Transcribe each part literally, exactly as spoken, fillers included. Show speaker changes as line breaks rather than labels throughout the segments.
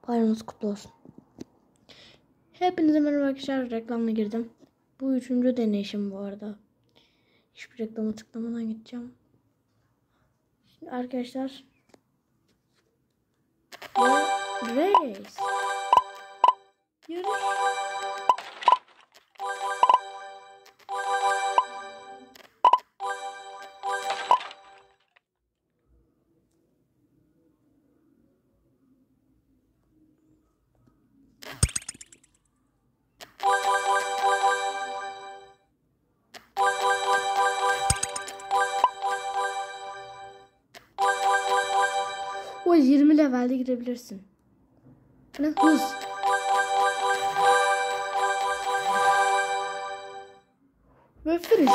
Bayramınız kutlu olsun. Hepinize merhaba arkadaşlar. Reklamla girdim. Bu üçüncü deneyişim bu arada. Hiçbir reklama tıklamadan gideceğim. Şimdi arkadaşlar. Race. Yarış. O yirmi levelde girebilirsin. Ne hız. Ve finish.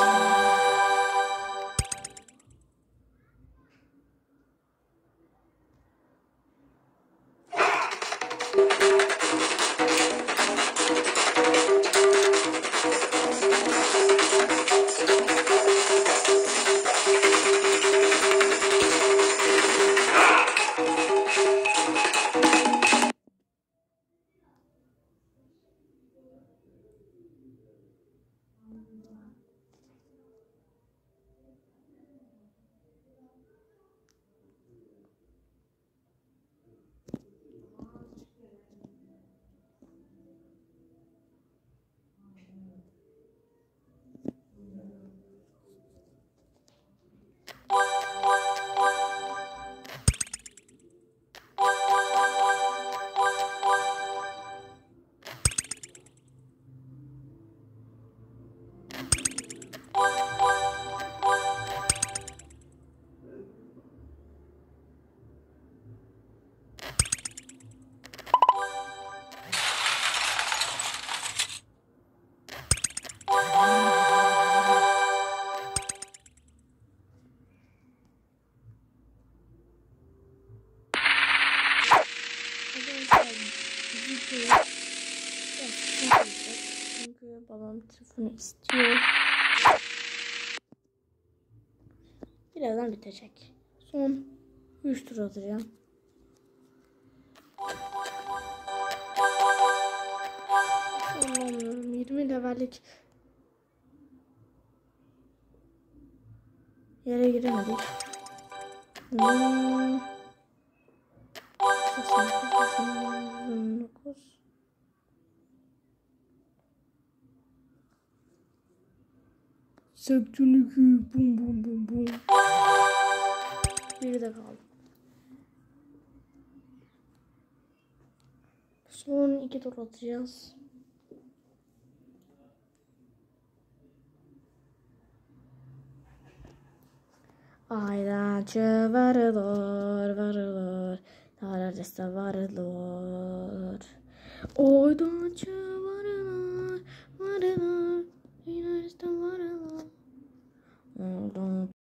Çünkü babam telefonu istiyor. Birazdan bitecek. Son üç tur atacağım. Anlamıyorum. yirmi levellik yere giremedik. Hmm. seksen dokuz, seksen dokuz. seksen iki. Bum bum bum bum. Geride kaldım. Son iki tur atacağız. Ayrancı varılır varılır. Neredeyse varılır. Aydancı